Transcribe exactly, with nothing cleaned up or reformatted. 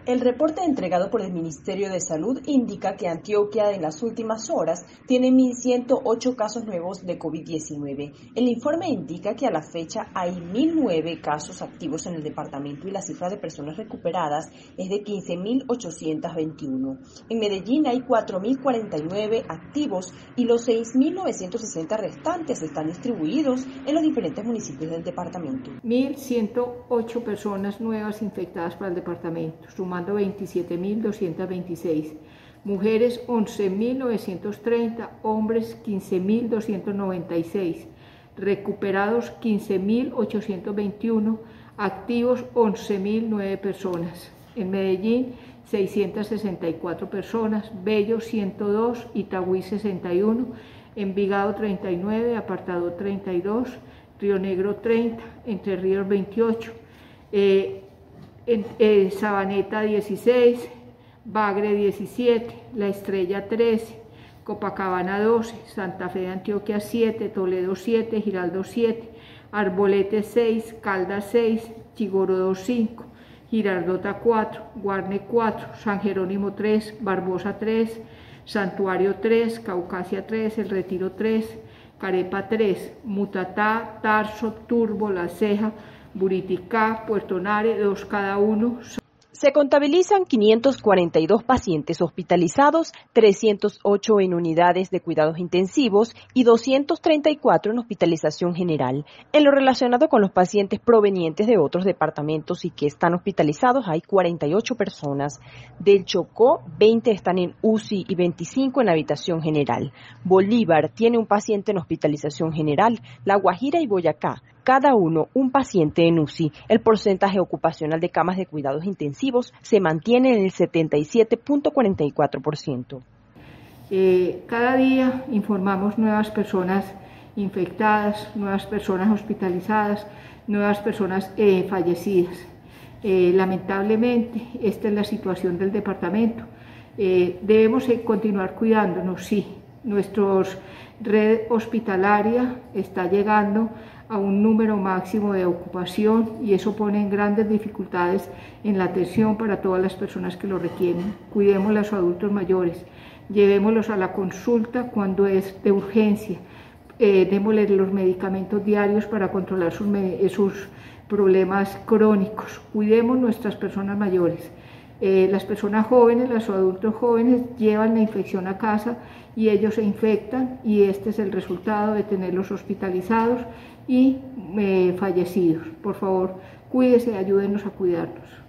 El reporte entregado por el Ministerio de Salud indica que Antioquia en las últimas horas tiene mil ciento ocho casos nuevos de COVID diecinueve. El informe indica que a la fecha hay mil nueve casos activos en el departamento y la cifra de personas recuperadas es de quince mil ochocientos veintiuno. En Medellín hay cuatro mil cuarenta y nueve activos y los seis mil novecientos sesenta restantes están distribuidos en los diferentes municipios del departamento. mil ciento ocho personas nuevas infectadas para el departamento, sumando veintisiete mil doscientos veintiséis, mujeres once mil novecientos treinta, hombres quince mil doscientos noventa y seis, recuperados quince mil ochocientos veintiuno, activos once mil nueve personas. En Medellín seiscientas sesenta y cuatro personas, Bello ciento dos, Itagüí sesenta y uno, Envigado treinta y nueve, Apartado treinta y dos, Río Negro treinta, Entre Ríos veintiocho, eh, En, eh, Sabaneta dieciséis, Bagre diecisiete, La Estrella trece, Copacabana doce, Santa Fe de Antioquia siete, Toledo siete, Giraldo siete, Arbolete seis, Caldas seis, Chigorodó cinco, Girardota cuatro, Guarne cuatro, San Jerónimo tres, Barbosa tres, Santuario tres, Caucasia tres, El Retiro tres, Carepa tres, Mutatá, Tarso, Turbo, La Ceja, Buriticá, Puerto Nare, dos cada uno. Se contabilizan quinientos cuarenta y dos pacientes hospitalizados, trescientos ocho en unidades de cuidados intensivos y doscientos treinta y cuatro en hospitalización general. En lo relacionado con los pacientes provenientes de otros departamentos y que están hospitalizados, hay cuarenta y ocho personas. Del Chocó, veinte están en U C I y veinticinco en habitación general. Bolívar tiene un paciente en hospitalización general. La Guajira y Boyacá, cada uno un paciente en U C I. El porcentaje ocupacional de camas de cuidados intensivos se mantiene en el setenta y siete punto cuarenta y cuatro por ciento. Eh, cada día informamos nuevas personas infectadas, nuevas personas hospitalizadas, nuevas personas eh, fallecidas. Eh, lamentablemente, esta es la situación del departamento. Eh, debemos eh, continuar cuidándonos, sí. Nuestra red hospitalaria está llegando a un número máximo de ocupación y eso pone en grandes dificultades en la atención para todas las personas que lo requieren. Cuidemos a los adultos mayores, llevémoslos a la consulta cuando es de urgencia, eh, démosles los medicamentos diarios para controlar sus, sus problemas crónicos. Cuidemos nuestras personas mayores. Eh, las personas jóvenes, los adultos jóvenes llevan la infección a casa y ellos se infectan y este es el resultado de tenerlos hospitalizados y eh, fallecidos. Por favor, cuídese, ayúdenos a cuidarnos.